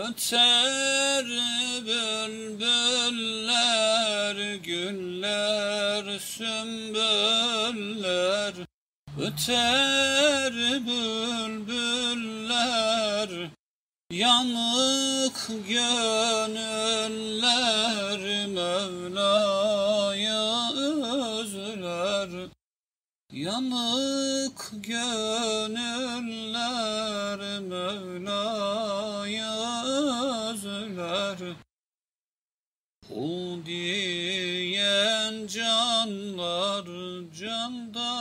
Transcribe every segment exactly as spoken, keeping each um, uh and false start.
Öter bülbüller, güller, sümbüller. Öter bülbüller, yanık gönüller Mevla'ya özler. Yanık gönüller Mevla'ya özler. Hu diyen canlar, canda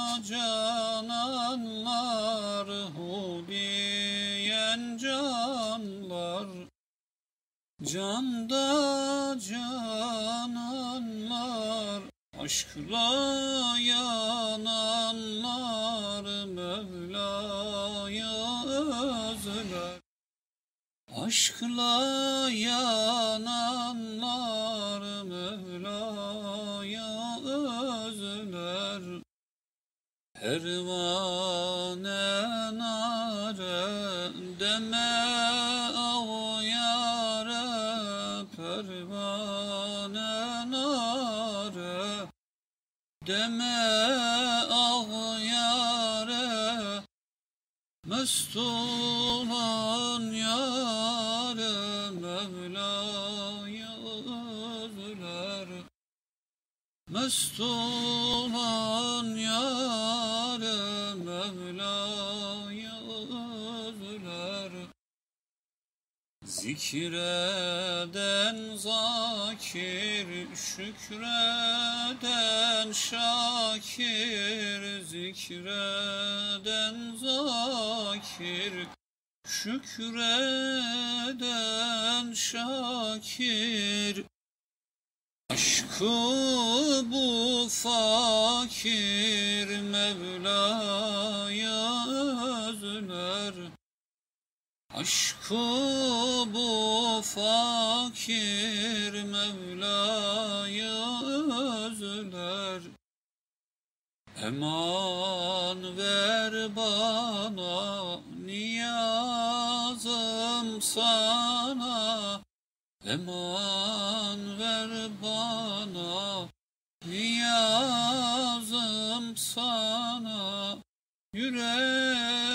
cananlar. Hu diyen canlar, canda cananlar. Aşkla yananlar Mevla'ya özler. Aşkla yananlar Mevla'ya özler. Pervane nare deme ağ yâre, pervane nare deme ağ yâre. Mest olan yâre Mevla'ya özler. Mest olan yâre Mevla'ya özler. Zikreden zakir, şükreden şakir. Zikreden zakir, şükreden şakir. Aşkı bu fakir Mevla'ya özler. Aşkı bu fakir Mevla'ya özler. Eman ver bana, niyazım sana. Eman ver bana, niyazım sana. Yürek